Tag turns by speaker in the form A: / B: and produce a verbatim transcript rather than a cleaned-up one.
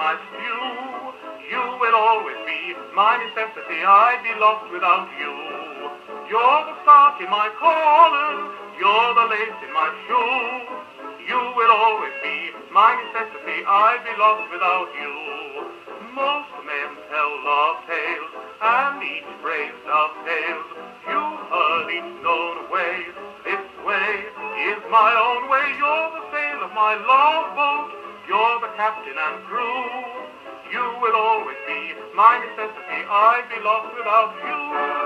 A: my stew. You will always be my necessity, I'd be lost without you. You're the start in my calling, you're the lace in my shoe. You will always be my necessity, I'd be lost without you. Most men tell love tales, and each brave dovetails. You've heard each known way, this way is my own way. You're the sail of my love boat, you're the captain and crew. You will always be my necessity, I'd be lost without you.